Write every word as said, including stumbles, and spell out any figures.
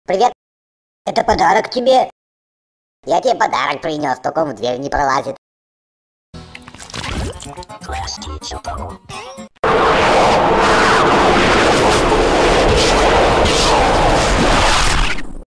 Привет, это подарок тебе. Я тебе подарок принес, только он в дверь не пролазит. Простите, порог.